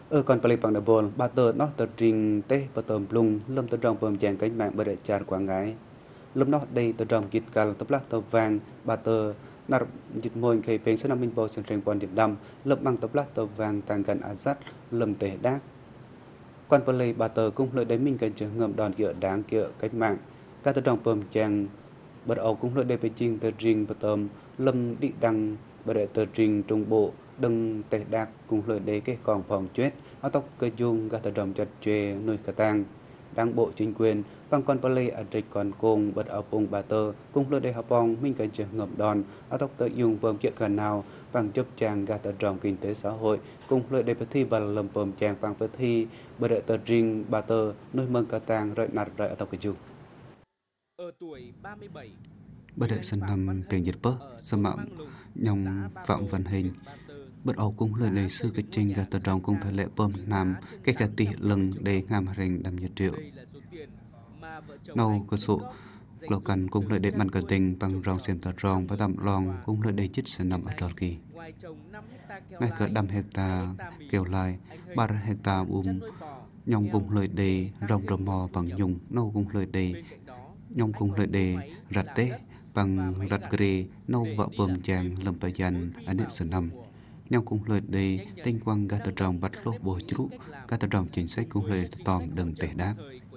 Còn Pali bằng đà bồn, ba tờ nó tờ trình tế và tờ lung, lâm tờ rong bơm chàng cánh mạng bởi đại tràn quảng ngãi. Lâm nó đây tờ rong kịt cà tờ lắc tờ vàng, ba tờ nạp dịch môi khẩy phênh sân năm minh bò sân trình quan điểm đâm, lâm bằng tờ lắc tờ vàng tàng gần át sát, lâm tế đác. Quan Pali ba tờ cũng lợi đến mình cần trường ngầm đòn kựa đáng kựa cánh mạng. Các tờ rong bơm chàng bật ấu cũng lợi đề về trình tờ trình và tầm lâm đi đăng bởi đại tờ trình trung bộ đừng tệ đạc cùng lợi đế cái còn phòng chết áo tóc cơ dung gạt tờ đồng chặt chê nơi cả tang đảng bộ chính quyền bằng con Pali ở trịch còn cùng bật áo bùng bà tờ cùng lợi đế học bong minh cảnh trường ngầm đòn áo tóc tờ dùng bơm chuyện gần nào bằng chấp trang gạt tờ đồng kinh tế xã hội cùng lợi đế thi bà lầm bơm trang bằng thi bởi đại tờ trình bà tờ nơi mừng cả tang rợi nạt rợi áo tóc cơ dung. Ở tuổi 37, Bất đại sân năm cảnh nhiệt bớt, sơ mạo nhông phạm văn hình. Bất ấu cũng lời đầy sư kịch trình gà tờ trọng cùng thời lệ bơm nam cái gà tỉ lưng để ngàm rình đầm nhiệt triệu. Nâu cơ sụ, lô cần cũng lời để mặt cả tình bằng rong xem tờ rong và đầm lòng cũng lời đầy chích sân năm ở trò kỳ. Ngay cả 5 hecta kêu lại, 3 hecta nhông cũng lời đầy rong rò mò bằng nhung, nâu cũng lời đầy nhông cũng lời đầy rạch tế bằng rạch ghê nâu vợ bơm chàng lâm bà dàn ở nét sân năm. Nhông cũng lời đầy tinh quang gà tờ trọng bạch lô bồi chú, gà tờ trọng chính sách cũng lời tòm đừng tệ đác.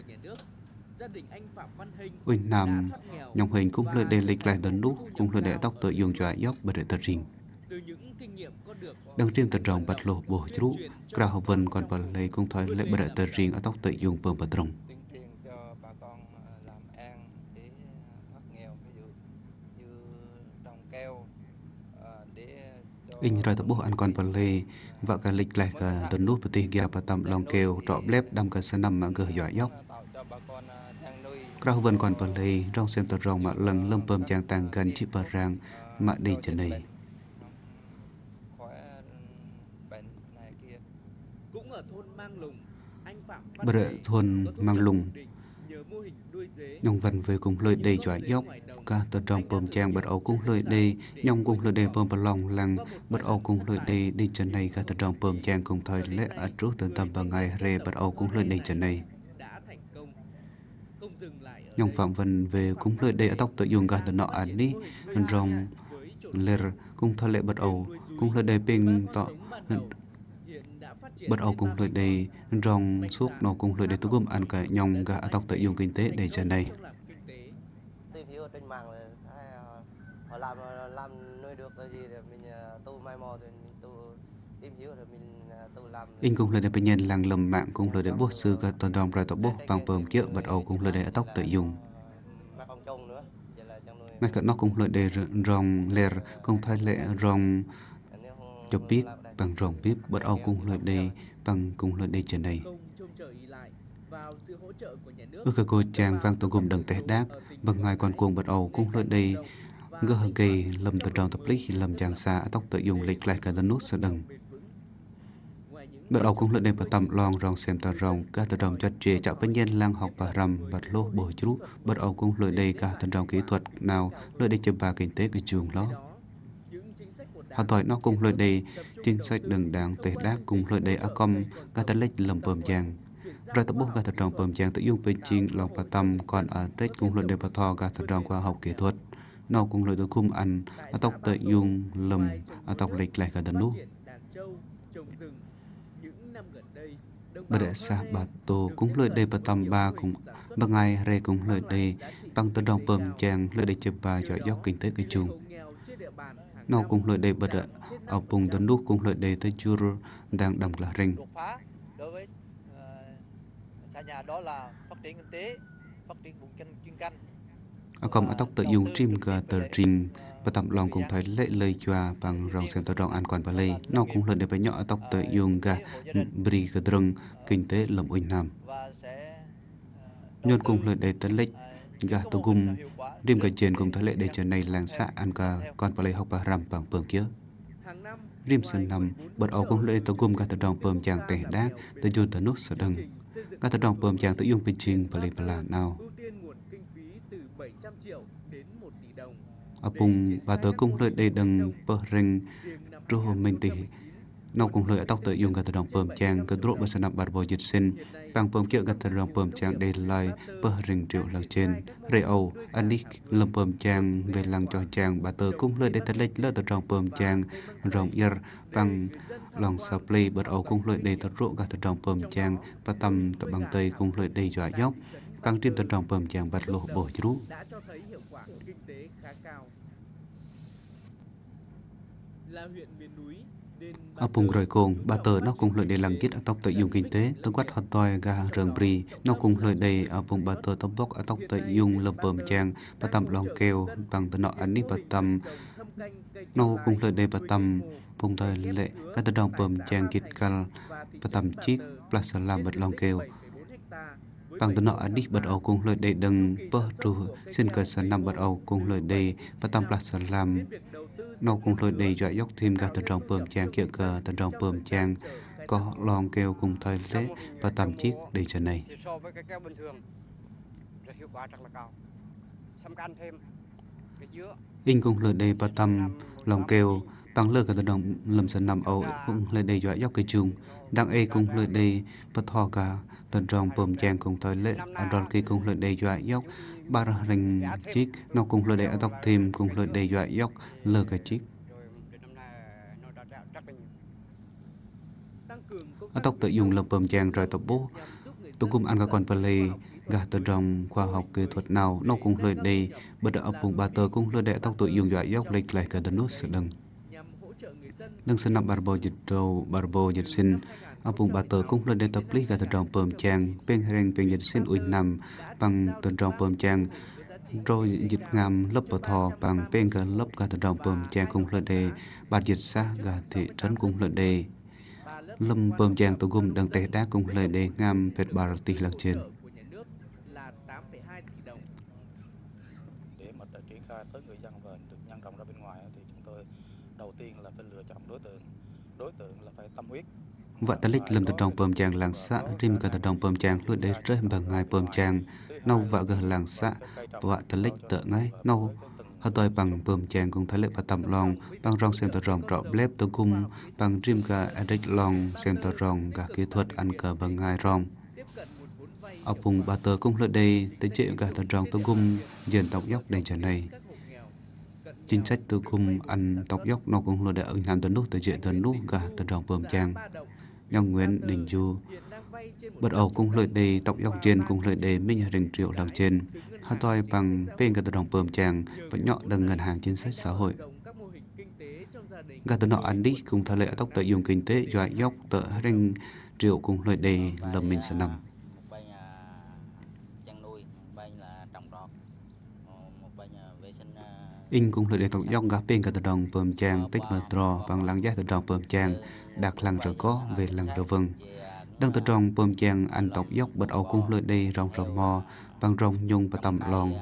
Uỳnh Nam, nhông hình cũng lời đầy lịch lại tấn đúc, cũng lời để tóc tự dùng cho dốc bởi đời tờ rình. Đăng riêng tờ trọng bạch lô bồi chú, cả học vân còn bà lấy cũng thời lệ bởi đời tờ rình ở tóc tự dùng bơm bà trọng. In rồi tập bố ăn còn bà lê và cả lịch lại cả tấn nút bà tì gà bà tầm lòng kêu trọ bếp đâm cả sân năm mà gửi dọa dốc. Krao vân còn bà lê rong xem tờ rong mà lần lâm bơm chàng tàng gần chiếc bà ràng mà đi chân này. Bà đợi thôn mang lùng nhông văn về cùng lời đầy dọa dốc cả tờ trong bơm chàng bật ấu cũng lời đầy nhông cũng lời đầy bơm bà lòng lăng bật ấu cũng lời đầy đi chân này cả tờ trong bơm chàng cùng thời lễ ở trước tận tâm vào ngày rê bật ấu cũng lời đầy chân này nhông phạm văn về cũng lời đầy ở tóc tự dùng cả tờ nọ ảnh ní rong lê cũng thời lễ bật ấu cũng lời đầy pin tọ bật ấu cũng lời đầy rong suốt nó cũng lời đầy tú bơm ăn cả nhông cả tóc tự dùng kinh tế đầy chân này. Tìm hiểu trên mạng là họ làm nuôi được cái gì rồi mình tu mai mò rồi mình tu tìm hiểu rồi mình tu làm. In cũng lời để bệnh nhân làng lầm mạng cũng lời để bố sư cả toàn đồng ra tập bố bằng bơm chữa bật ấu cũng lời để tóc tự dùng. Ngay cả nó cũng lời để rong lèr không thay lệ rong cho biết bằng rong biết bật ấu cũng lời để bằng cũng lời để trên này. Cả cô chàng vang tổ gồm đằng tệ đác bằng ngày còn cuồng bật ấu cũng lời để ngơ hờ kỳ lầm tờ tròn tập lý lầm chàng xa tóc tự dùng lịch lại cả tân nút sơ đằng. Bật ấu cũng lời để bà tầm loang rong xem tờ rong cả tờ rong chất trề chạo bệnh nhân lang học bà rằm bật lô bồi chú bật ấu cũng lời đây cả tờ rong kỹ thuật nào lời đây châm bà kinh tế cái trường đó. Họ tội nó cũng lời đây chính sách đừng đáng tệ đác cùng lời đây com cả tờ lệch lầm bơm chàng. Rồi tập bố cả tờ rong bơm chàng tự dùng bên chiên lòng bà tầm còn ở trách cũng lời đây bà thò cả tờ rong khoa học kỹ thuật. Nó cũng lời tôi cung ăn ở tóc tự dùng lầm ở tóc lịch lại cả tờ nút. Bà đệ xa bà tô cũng lời đây bà tầm ba cũng bà ngày rê cũng lời đây bằng tờ rong bơm chàng lời đây chụp bà cho dốc kinh tế cái chung. Nó cũng lời đây bà đệ ở vùng tờ nút cũng lời đây tới chua đang đầm là rình. Đối với xã nhà đó là phát triển kinh tế, phát triển vùng chuyên canh. Còn ở tóc tự dùng trim cả tờ trình và tầm lòng cũng thấy lệ lời chua bằng rong xem tờ rong an quan bà lê. Nó cũng lời để bà nhỏ ở tóc tự dùng cả bì cả drâng kinh tế lầm Uỳnh Nam. Nhôn cùng lời để tấn lệch gà tô gum riêng cả trên cùng thấy lệ để trở này làng xã ăn cả con bà lê học bà rằm bằng bơm kia. Riêng sân nằm bật ấu cũng lệ tô gum cả tờ rong bơm chàng tẻ đá tờ dùn tờ nút sở đằng. Cả tờ rong bơm chàng tự dùng bình trình bà lê bà là nào. Ở vùng và tớ cũng lời đây đằng bờ rình trô mình thì nâu cùng lời tóc tự dùng gạt đồng bơm chàng cơ độ bờ sân bạt bò dịch sinh bằng bơm kia gạt đồng bơm chàng đây lại bờ rình triệu lần trên reo anik lâm bơm chàng về lăng cho chàng bà tờ cùng lời để thật lệch lỡ tự đồng bơm chàng rồng ir bằng lòng supply bật ấu cùng lời để thật rộ gạt đồng bơm chàng và tầm tập bằng tây cùng lời để dọa dốc bằng trên tự đồng bơm chàng bật lộ bổ chú đã cho thấy hiệu quả kinh tế khá cao. Là huyện miền núi ở vùng rời cồn bà tờ nó cùng lợi để làm kết ở tóc tự dùng kinh tế tôi quát hot toy ga rừng bri nó cùng lợi để ở vùng bà tờ tóc bốc ở tóc tự dùng lâm bơm chàng và tầm lòng kêu bằng tự nọ anh đi bà tầm nó cùng lợi để bà tầm vùng thời lệ các tự đồng bơm chàng kít cal và tầm chiếc plaza làm bật lòng kêu bằng tự nọ anh đi bật ấu cùng lợi để đừng bơ trù xin cơ sở nằm bật ấu cùng lợi để và tầm plaza làm nó cùng lời đầy dọa dốc thêm cả tận trong bơm chàng kia cờ tận trong bơm chàng có lon keo cùng thời lễ và tầm chiếc đầy trận này. So với cái keo bình thường rất hiệu quả rất là cao. Xăm can thêm cái dứa. In cùng lời đầy và tầm lon keo bằng lời cả tận trong lâm sân nằm ấu cùng lời đầy dọa dốc cái chung đang e cùng lời đầy và thò cả tận trong bơm chàng cùng thời lễ ở đòn kia cùng lời đầy dọa dốc ba rình chiếc nó cùng lời đầy tóc thêm cùng lời đầy dọa dốc lơ cái chiếc ở tóc tự dùng lập bơm chàng rồi tập bố tôi cũng ăn các con play gà từ trong khoa học kỹ thuật nào nó cùng lời đầy bất ở vùng ba tờ cùng lời đầy tóc tự dùng dọa dốc lệch lại cả tận nút sự đừng xin nằm barbo dịch sinh ở vùng bà tờ cũng lên đây tập lý cả từ trong bơm chàng bên hàng bên dịch sinh uy nằm bằng từ trong bơm chàng rồi dịch ngam lớp bờ thò bằng bên cả lớp cả từ trong bơm chàng cùng lên đây bà dịch xa cả thị trấn cùng lên đây lâm bơm chàng tổ gồm đằng tây đá cùng lên đây ngam vẹt bà tỷ lần trên để mà triển khai tới người dân và được nhân rộng ra bên ngoài thì chúng tôi đầu tiên là phải lựa chọn đối tượng là phải tâm huyết. Vợ ta lịch lâm từ trong bơm chàng làng xã rim cả từ trong bơm chàng luôn để rơi bằng ngày bơm chàng nâu vợ gần làng xã vợ ta lịch tự ngay nâu họ tôi bằng bơm chàng cùng thái lệ và tầm lòng bằng rong xem từ rong trọ blép từ cung bằng rim cả edit long xem từ rong cả kỹ thuật ăn cờ bằng ngày rong ở vùng bà tờ cũng lên đây tới chuyện cả từ rong từ cung dền tóc dốc đầy trở này chính sách từ cung ăn tóc dốc nó cũng là để ở nam tuần nút tới chuyện tuần nút cả từ rong bơm chàng Nhong Nguyễn Đình Du bắt đầu cùng lợi đề tóc dọc trên cùng lợi đề Minh Rình Triệu lần trên hai tôi bằng bên cả tờ đồng bơm chàng và nhọ đằng ngân hàng chính sách xã hội cả tờ nọ ăn đi cùng thay lệ tóc tự dùng kinh tế dọa dốc tờ Rình Triệu cùng lợi đề lầm mình sẽ nằm in cùng lợi đề tóc dốc gặp bên cả tờ đồng bơm chàng tích mờ trò bằng lăng giá tờ đồng bơm chàng đạt lăng rồi có về lăng rồi vâng đang từ trong bơm chàng anh tộc dốc bật ấu cung lợi đây rong rong mò bằng rong nhung và tầm lon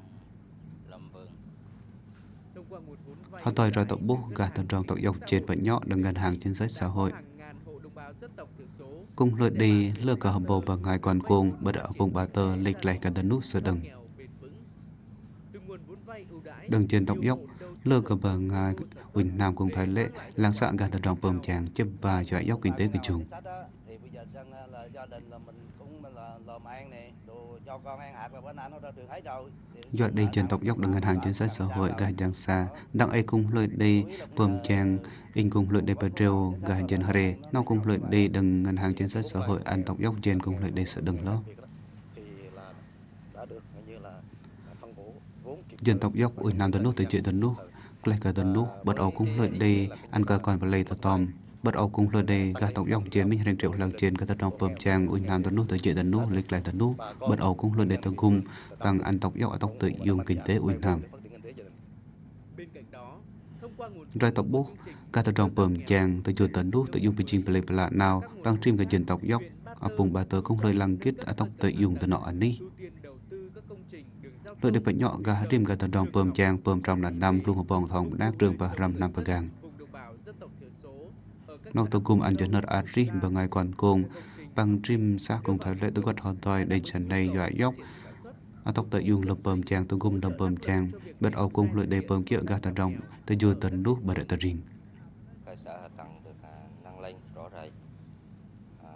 họ tôi rồi tộc bố gà từ trong tộc dốc trên và nhọ đằng ngân hàng chính sách xã hội cung lợi đi lơ cả hầm bồ bằng ngày còn cuồng bật ở vùng bà tơ lịch lại cả tờ nút sơ đằng đằng trên tộc dốc lơ cả bờ ngài Quỳnh Nam cùng Thái Lệ làng xã gà từ trong bơm chàng chấp và dọa dốc kinh tế của chúng do đây trên tộc dốc đằng ngân hàng chính sách xã hội gà giang xa đằng ấy cùng lợi đây bơm chàng in cùng lợi đây Pedro gà trên Hare nó cùng lợi đây đằng ngân hàng chính sách xã hội ăn tộc dốc trên cùng lợi đây sợ đừng lo dân tộc dốc ui nam tấn nút từ chuyện tấn nút lại cả tấn nút bật ấu cũng lợi đây ăn cờ còn và lấy tờ tòm bật ấu cũng lợi đây gà tộc dốc trên Minh Rình Triệu lần trên cả tờ trong bơm chàng ui nam tấn nút từ chuyện tấn nút lịch lại tấn nút bật ấu cũng lợi đây tấn cung bằng ăn tộc dốc ở tộc tự dùng kinh tế ui nam rồi tộc bố cả tờ trong bơm chàng từ chuyện tấn nút tự dùng bình trình plei lạ nào bằng trim cả dân tộc dốc ở vùng bà tờ cũng lợi lăng kết ở tộc tự dùng từ nọ anh đi lợi để phải nhọ gà rim gà tờ đồng bơm chàng bơm trong là năm luôn một bòn thòng đá trường và ram năm và gang nó tôi cùng ăn chân nợ ari và ngày còn cùng bằng trim xa cùng thời lệ tôi quật hoàn toàn đầy trần này dọa dốc ở tộc tự dùng lập bơm chàng tôi cùng lập bơm chàng bật ấu cùng lợi để bơm kia gà tờ đồng tôi dù tấn nút bà đợi tờ rình cơ sở hạ tầng được nâng lên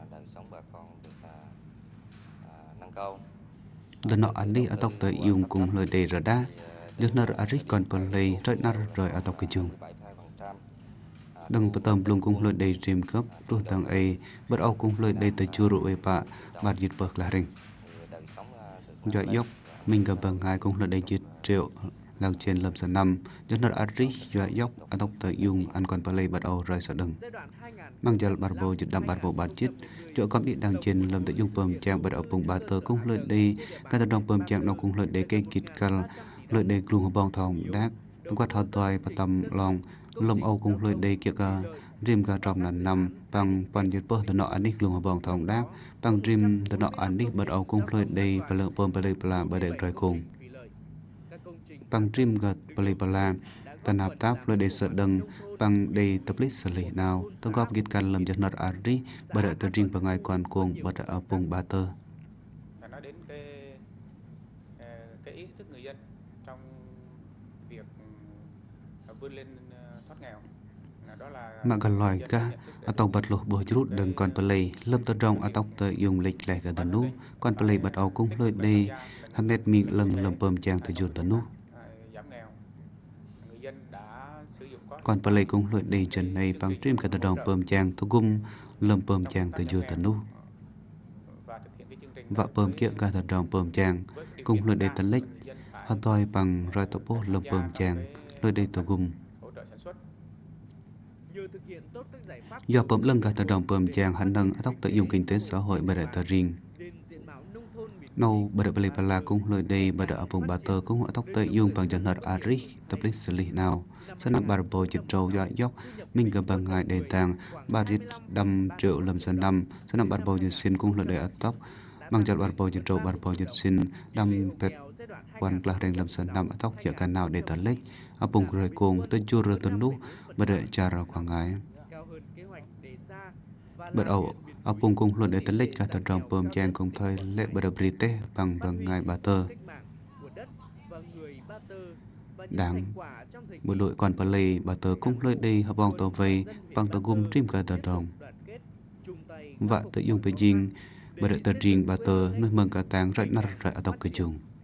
đời sống bà con được nâng cao. Lần nọ anh đi ở tộc tới dùng cùng lời đề ra đa, do nợ ở rít còn phần lây rơi nợ rồi ở tộc cái chung. Đừng bắt tầm lùng cùng lời đề rìm cấp, đôi thằng ấy bắt áo cùng lời đề tới chua rượu bạ, bạt dịch bậc là rình. Do dốc, mình gặp bằng ngài cùng lời đề dịch triệu, làng trên lâm sở năm, do nợ ở rít do dốc ở tộc tới dùng ăn còn phần lây bắt áo rơi sợ đừng. Mang giờ bạt bộ dịch đâm bạt bộ bạt chít, chỗ có điện đang trên lâm tới dùng bơm trang bắt áo cùng bà tờ cùng lời đề, các tờ đồng bơm trang nó cùng lời đề kênh kịt cal, lời đề gluông hợp bong thòng đác, quát họ toài và tầm lòng, lông âu cùng lời đề kia cả rim cả trong là nằm bằng pan dịch bơ tờ nọ anh gluông hợp bong thòng đác, bằng rim tờ nọ anh bật âu cùng lời đề và lượng bơm bờ là bờ đề rời cùng, bằng rim gật bờ là tần hợp tác lời đề sợ đằng bằng đề tập lít xử lý nào, tôi góp ghi can làm giật nọt ari bờ đề tờ rim bằng ngày quan cùng bờ đề ở vùng ba tơ. Nói đến cái ý thức người dân trong việc vươn lên thoát nghèo, đó là mà gần lòi cả ở tàu bật lục bồi rút đừng còn play lâm tơ rong ở tàu tơ dùng lịch lại cả tận nú còn play bật áo cũng lời đây hắn nét miệng lần lầm bơm trang từ dồn tận nú giảm nghèo, người dân đã sử dụng còn play cũng lời đây trần này bằng stream cả tờ rong bơm trang thu gum lầm bơm trang từ dồn tận nú và bơm kia cả tờ rong bơm trang cùng lời đây tận lệch hắn toi bằng roi tập bố lầm bơm trang lời đây thu gum do bơm lưng cả tờ đồng bơm trang hắn nâng tóc tự dùng kinh tế xã hội bờ đại tờ riêng nâu bờ đại bali pala cũng lời đây bờ đại ở vùng ba tơ cũng ở tóc tự dùng bằng chân hạt aric tập lịch xử lý nào sẽ nằm bờ bồi chật trâu dọa dốc mình gặp bằng ngày đề tàng ba rít đâm triệu lâm sơn năm sẽ nằm bờ bồi chật xin cũng lời đây ở tóc bằng chật bờ bồi chật trâu bờ bồi chật xin đâm pet quan là đèn lâm sơn năm ở tóc kia cả nào để tờ lệch ở vùng rời cùng tới chua rơ tuấn nú bờ đại trà ra quảng ngãi bật ẩu ở vùng cùng luôn để tấn lịch cả tờ rồng bơm trang cùng thời lệ bờ brite bằng ngày bà tơ đáng bộ đội quan play bà tơ cũng lôi đi hợp bong tàu vây bằng tàu gum trim cả tờ rồng và tự dùng về dinh bờ đội tờ riêng bà tơ nuôi mừng cả tàng rải nát rải ở tàu cửa chung.